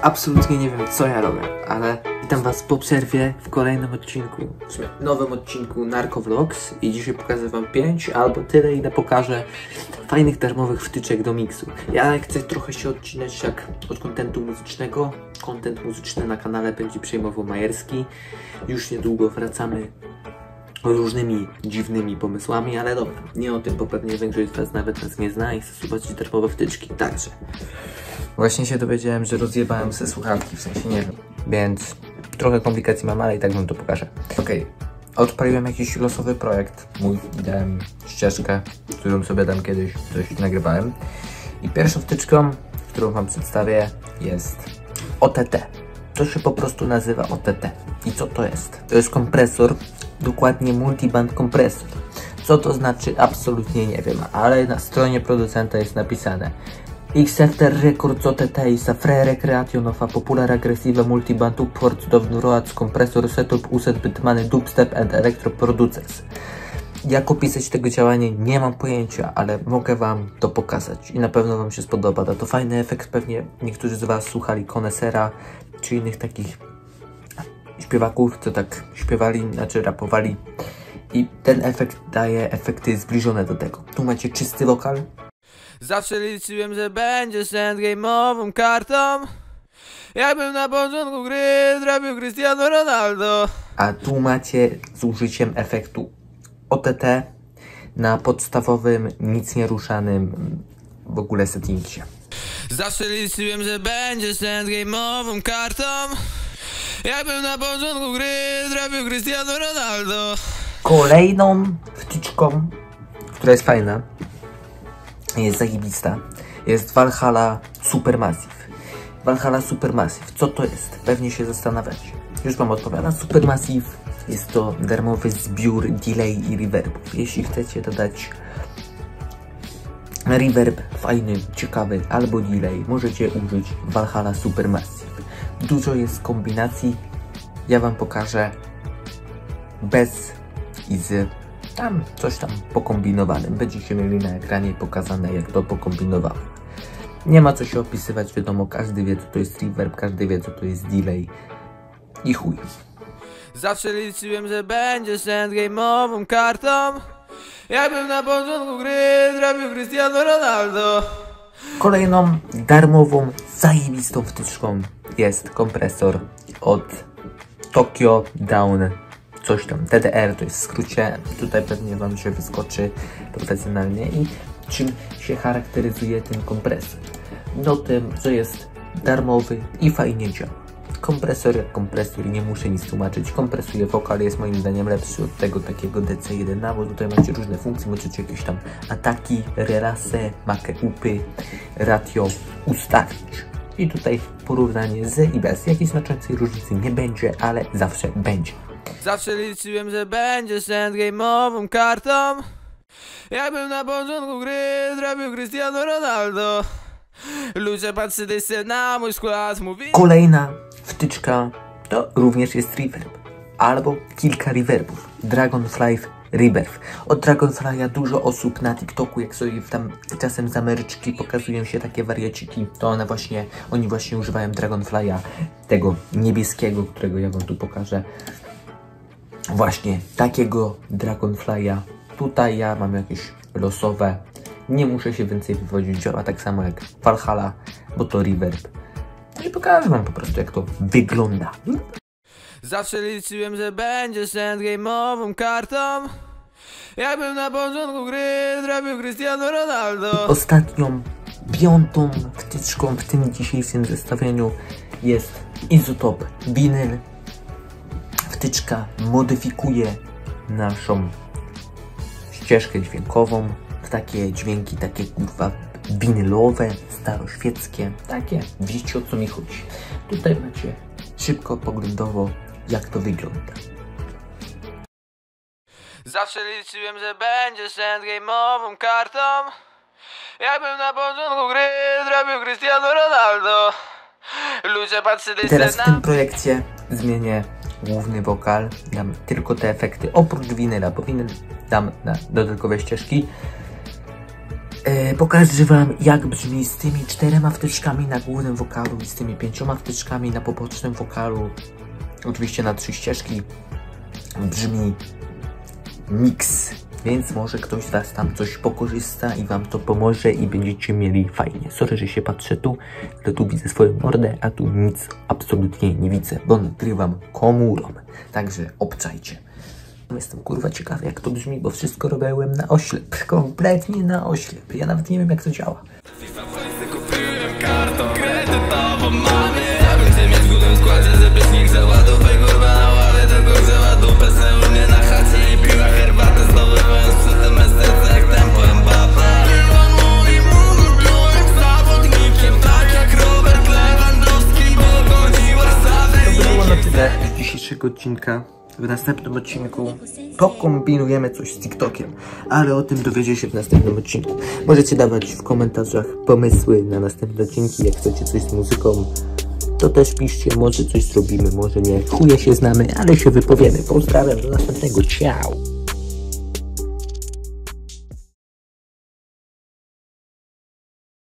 absolutnie nie wiem, co ja robię, ale witam was po przerwie w kolejnym odcinku, w sumie nowym odcinku Narkowlogs i dzisiaj pokażę wam 5 albo tyle, ile pokażę fajnych darmowych wtyczek do miksu. Ja chcę trochę się odcinać jak od kontentu muzycznego. Kontent muzyczny na kanale będzie przejmował Majerski. Już niedługo wracamy różnymi dziwnymi pomysłami, ale dobra, nie o tym, bo pewnie większość z was nawet nas nie zna i chce zobaczyć darmowe wtyczki, także właśnie się dowiedziałem, że rozjebałem se słuchawki, w sensie nie wiem, więc trochę komplikacji mam, ale i tak wam to pokażę. Okej, odpaliłem jakiś losowy projekt, dałem ścieżkę, którą sobie dam kiedyś, coś nagrywałem i pierwszą wtyczką, którą wam przedstawię, jest OTT. To się po prostu nazywa OTT. I co to jest? To jest kompresor, dokładnie multiband kompresor. Co to znaczy? Absolutnie nie wiem, ale na stronie producenta jest napisane: X-After Records OTT is a free recreation of a popular aggressive multiband upwards downloads compressor setup used with many dubstep and electro producers. Jak opisać tego działania? Nie mam pojęcia, ale mogę wam to pokazać i na pewno wam się spodoba. Da to fajny efekt, pewnie niektórzy z was słuchali Konesera czy innych takich śpiewaków, co tak śpiewali, znaczy rapowali i ten efekt daje efekty zbliżone do tego. Tu macie czysty wokal. Zawsze liczyłem, że będziesz endgame'ową kartą, jakbym na początku gry trafił Cristiano Ronaldo. A tu macie z użyciem efektu OTT na podstawowym, nic nie ruszanym w ogóle settingsie. Zawsze liczyłem, że będziesz endgame'ową kartą, jakbym na początku gry trafił Cristiano Ronaldo. Kolejną wtyczką, która jest fajna, jest zajebista, jest Valhalla Supermassive. Valhalla Supermassive, co to jest? Pewnie się zastanawiacie. Już wam odpowiadam. Supermassive jest to darmowy zbiór delay i reverbów. Jeśli chcecie dodać reverb fajny, ciekawy albo delay, możecie użyć Valhalla Supermassive. Dużo jest kombinacji, ja wam pokażę bez i z tam coś tam pokombinowanym. Będziecie mieli na ekranie pokazane, jak to pokombinowałem. Nie ma co się opisywać, wiadomo, każdy wie, co to jest reverb, każdy wie, co to jest delay i chuj. Zawsze liczyłem, że będziesz endgame'ową kartą, jakbym na początku gry trafił Cristiano Ronaldo. Kolejną darmową, zajebistą wtyczką jest kompresor od Tokyo Down coś tam, TDR to jest w skrócie, tutaj pewnie wam się wyskoczy profesjonalnie. I czym się charakteryzuje ten kompresor? No tym, że jest darmowy i fajnie działa. Kompresor jak kompresor, nie muszę nic tłumaczyć, kompresuje wokal, jest moim zdaniem lepszy od tego takiego DC1, bo tutaj macie różne funkcje, możecie jakieś tam ataki, relase, upy, ratio ustawić. I tutaj porównanie z i bez, jakiejś znaczącej różnicy nie będzie, ale zawsze będzie. Zawsze liczyłem, że będziesz endgame'ową kartą, jakbym na początku gry trafił Cristiano Ronaldo. Ludzie patrzyli się na mój skład, mówili... Kolejna wtyczka to również jest reverb, albo kilka reverbów. Dragonfly Reverb. Od Dragonfly'a dużo osób na TikToku, jak sobie tam czasem za merczki pokazują się takie wariaciki, to oni właśnie używają Dragonfly'a, tego niebieskiego, którego ja wam tu pokażę. Właśnie takiego Dragonfly'a. Tutaj ja mam jakieś losowe. Nie muszę się więcej wywodzić, działa tak samo jak Valhalla, bo to reverb. No i pokażę wam po prostu, jak to wygląda. Zawsze liczyłem, że będziesz endgame'ową kartą, jakbym na początku gry trafił Cristiano Ronaldo. Ostatnią, piątą wtyczką w tym dzisiejszym zestawieniu jest Izotop Vinyl. Wtyczka modyfikuje naszą ścieżkę dźwiękową w takie dźwięki, takie kurwa winylowe, staroświeckie, takie, wiecie, o co mi chodzi. Tutaj macie szybko, poglądowo, jak to wygląda. Zawsze liczyłem, że będziesz endgame'ową kartą, jakbym na początku gry trafił Cristiano Ronaldo. Ludzie patrzyli... Teraz w tym projekcie zmienię główny wokal, dam tylko te efekty oprócz winyla, bo winyl dam na dodatkowe ścieżki. Pokażę wam, jak brzmi z tymi 4 wtyczkami na głównym wokalu i z tymi 5 wtyczkami na pobocznym wokalu. Oczywiście na 3 ścieżki brzmi mix, więc może ktoś z was tam coś pokorzysta i wam to pomoże i będziecie mieli fajnie. Sorry, że się patrzę tu, ale tu widzę swoją mordę, a tu nic absolutnie nie widzę, bo nagrywam komórą. Także obczajcie. Jestem kurwa ciekawy, jak to brzmi, bo wszystko robiłem na oślep, kompletnie na oślep. Ja nawet nie wiem, jak to działa. Kupiłem kartą kredytową mamy. Ja bym chcę mieć w głównym składzie, żeby śnieg załadowej kurwa na ławie, tylko wzięła dupę se u mnie na chacie i piła herbatę, zdobywając przy tym mesterce jak tempo Mbappé. On mówi mu, byłem zawodnikiem, tak jak Robert Lewandowski, bo goni Warszawę. To było na tyle z dzisiejszego odcinka. W następnym odcinku pokombinujemy coś z TikTokiem, ale o tym dowiecie się w następnym odcinku. Możecie dawać w komentarzach pomysły na następne odcinki, jak chcecie coś z muzyką, to też piszcie, może coś zrobimy, może nie. Chuje się znamy, ale się wypowiemy. Pozdrawiam, do następnego, ciao!